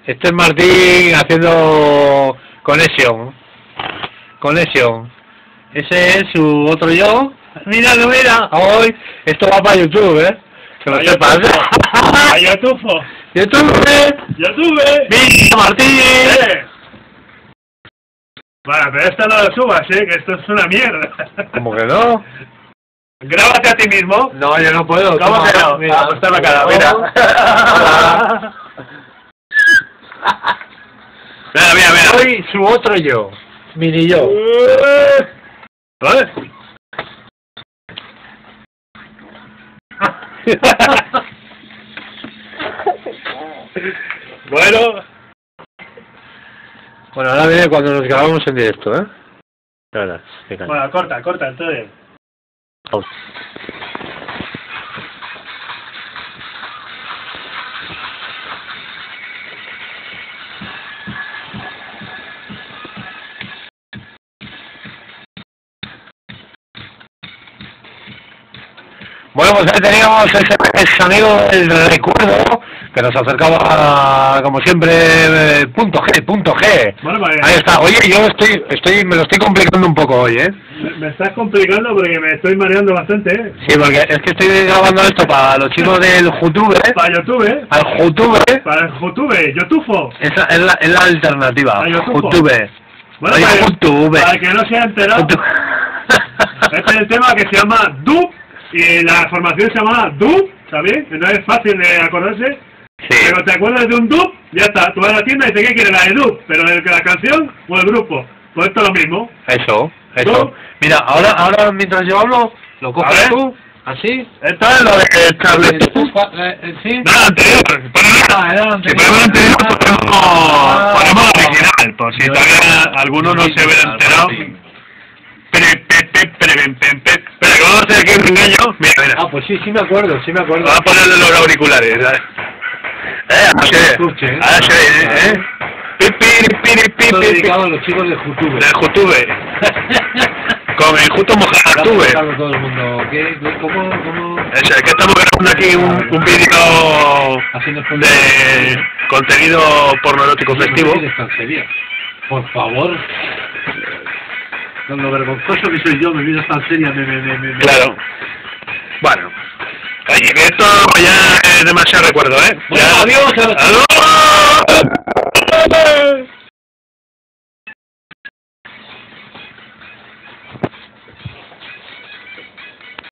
Este es Martín haciendo conexión. Ese es su otro yo. Mira, hoy esto va para YouTube, que no te pasa. ¡A YouTube! ¡Mira, Martín! Bueno, pero esto no lo subas, que esto es una mierda. ¿Cómo que no? Grábate a ti mismo. No, yo no puedo. ¿Cómo que no? Mira, Pues está la cara, mira. Mira. Soy su otro yo. Mini yo. ¿Vale? Bueno, Ahora viene cuando nos grabamos en directo, Ahora, bueno, corta, entonces. Bueno, pues ahí teníamos ese amigo del recuerdo que nos acercaba, como siempre, punto G. Bueno, pues, ahí está. Oye, yo me lo estoy complicando un poco hoy, Me estás complicando porque me estoy mareando bastante, Sí, porque es que estoy grabando esto para los chicos del YouTube, Para YouTube, Al YouTube. Para el YouTube, YouTube. Esa es la alternativa. A YouTube. YouTube. Bueno, Oye, YouTube. para el que no se ha enterado, este es el tema que se llama Dub y la formación se llama Dub, ¿sabes? No es fácil de acordarse. Sí. Pero te acuerdas de un Dub, ya está. Tú vas a la tienda y dices que quieres la de Dub, pero la canción o el grupo. Pues esto es lo mismo. Eso. ¿Tú? Mira, ahora mientras yo hablo, lo A coges ver. tú, así. Esto es lo de Charlie. ¿Sí? Nada anterior. Era Si ponemos anterior, ponemos original, por si todavía alguno no se hubiera enterado. Espera, que vamos a hacer aquí un engaño. Mira. pues sí me acuerdo. Vamos a ponerle los auriculares, ¿sabes? Ahora se ve, Esto dedicado a los chicos de YouTube. Del YouTube. Con el justo mojatube. Todo el mundo. ¿Cómo? Es que estamos grabando aquí un vídeo de contenido pornográfico festivo. Por favor. Con lo vergonzoso que soy yo, me miras tan seria, Claro. Bueno. Oye, que esto ya es demasiado recuerdo, Bueno, adiós. ¡Adiós!